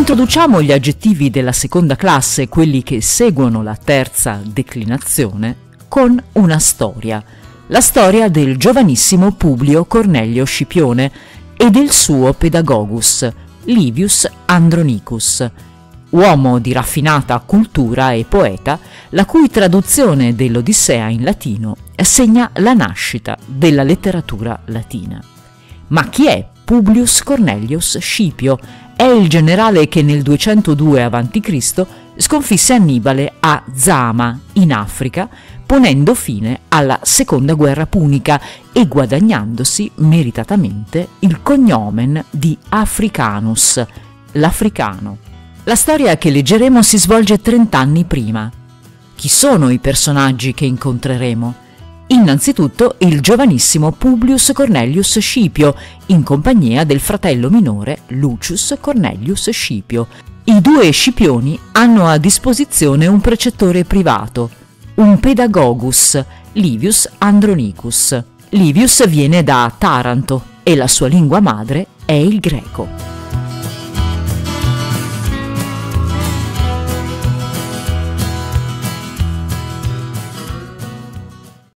Introduciamo gli aggettivi della seconda classe, quelli che seguono la terza declinazione, con una storia. La storia del giovanissimo Publio Cornelio Scipione e del suo pedagogus, Livius Andronicus, uomo di raffinata cultura e poeta, la cui traduzione dell'Odissea in latino segna la nascita della letteratura latina. Ma chi è Publius Cornelius Scipio? È il generale che nel 202 a.C. sconfisse Annibale a Zama, in Africa, ponendo fine alla seconda guerra punica e guadagnandosi meritatamente il cognomen di Africanus, l'africano. La storia che leggeremo si svolge 30 anni prima. Chi sono i personaggi che incontreremo? Innanzitutto il giovanissimo Publius Cornelius Scipio, in compagnia del fratello minore Lucius Cornelius Scipio. I due Scipioni hanno a disposizione un precettore privato, un pedagogus, Livius Andronicus. Livius viene da Taranto e la sua lingua madre è il greco.